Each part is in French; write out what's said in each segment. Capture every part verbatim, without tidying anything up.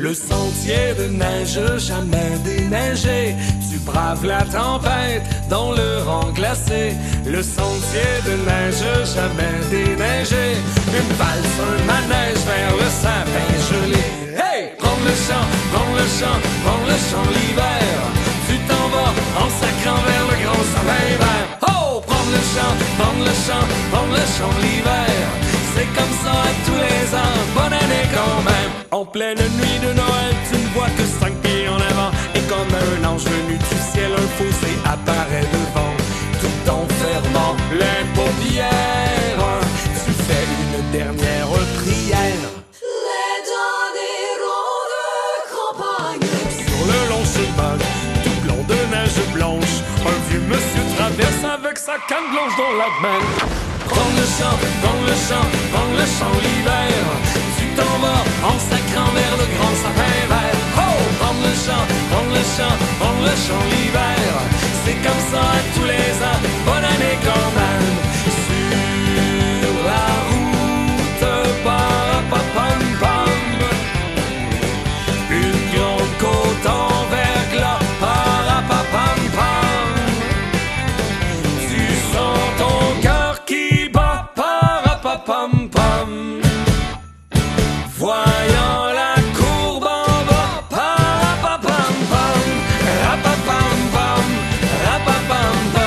Le sentier de neige jamais déneigé, tu braves la tempête dans le rang glacé. Le sentier de neige jamais déneigé, une valse, un manège vers le sapin gelé. Hey! Prends le champ, prends le champ, prends le champ l'hiver. Tu t'en vas en sacrant vers le grand sapin vert. Oh! Prends le champ, prends le champ, prends le champ l'hiver. C'est comme ça à tous les ans, bonne année quand même. En pleine nuit de Noël, tu ne vois que cinq pieds en avant. Et comme un ange venu du ciel, un fossé apparaît devant. Tout en fermant les paupières, tu fais une dernière prière. Les derniers ronds de campagne. Sur le long chemin, tout blanc de neige blanche, un vieux monsieur traverse avec sa canne blanche dans la main. Prends le champ, prends le champ, prends le champ l'hiver. Tu t'en vas en sacrant vers le grand sapin vert. Oh! Prends le champ, prends le champ, prends le champ l'hiver. C'est comme ça à tous les ans, bonne année quand même. Sur la route, parapapam-pam, une grande côte en verglas, parapapam-pam. Tu sens ton cœur qui bat, parapapam-pam. Voyant la courbe en bas, parapapam-pam, rapapam-pam, rapapam-pam.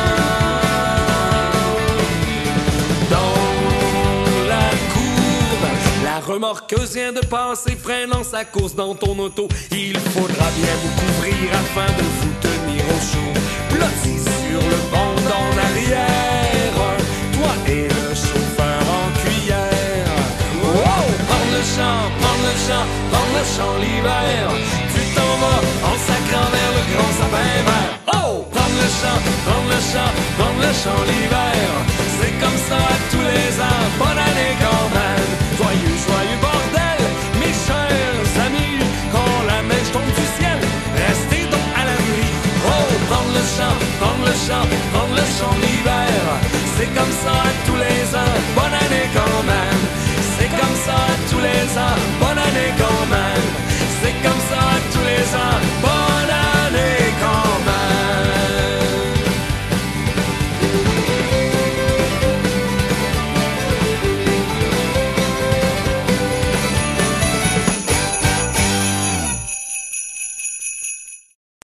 Dans la courbe, la remorqueuse vient de passer, freinant sa course dans ton auto. Il faudra bien vous couvrir afin de vous tenir au chaud. Blotti sur le banc en arrière, toi et le chauffeur en cuillère. Wow! Prends le champ, prends le champ, prends le champ l'hiver. Tu t'en vas en sacrant vers le grand sapin vert. Oh! Prends le champ, prends le champ, prends le champ l'hiver.